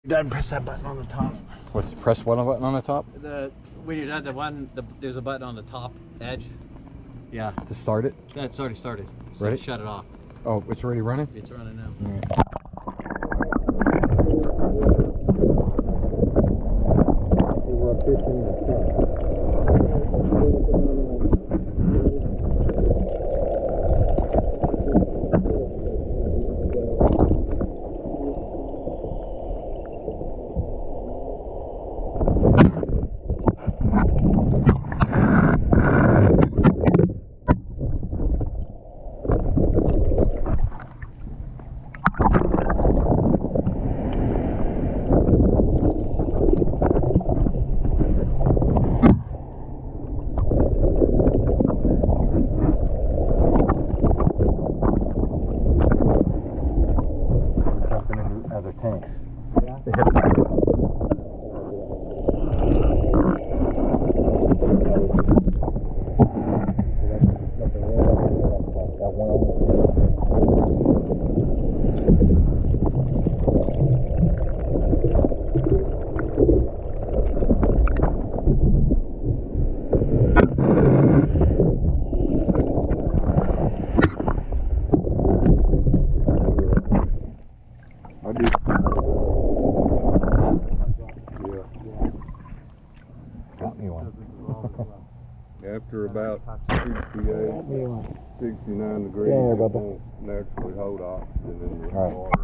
Dad, press that button on the top. What's press what button on the top? When you're done, there's a button on the top edge. Yeah. To start it? That's already started. So Ready? Shut it off. Oh, it's already running? It's running now. Yeah. Other tanks. Yeah. I do. Got me one. After about 68, 69 degrees, it won't naturally hold oxygen in the water.